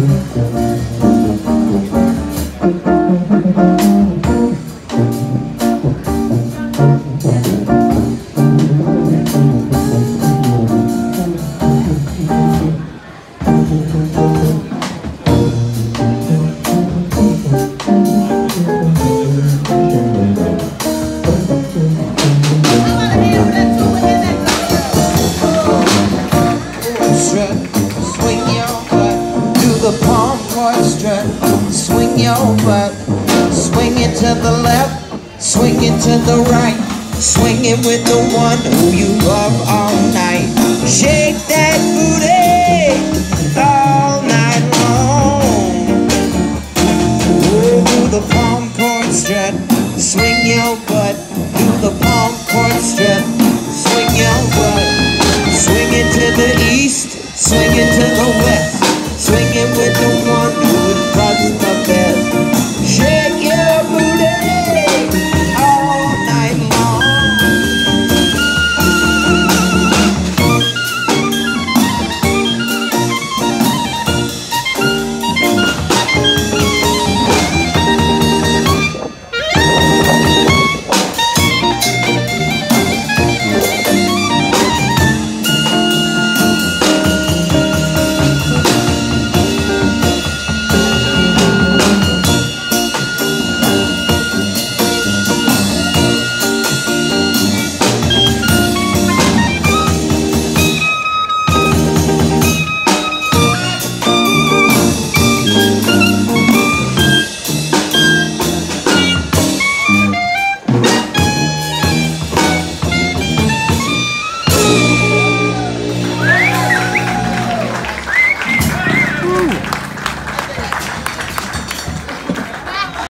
Swing your butt, swing it to the left, swing it to the right, swing it with the one who you love all night. Shake that booty,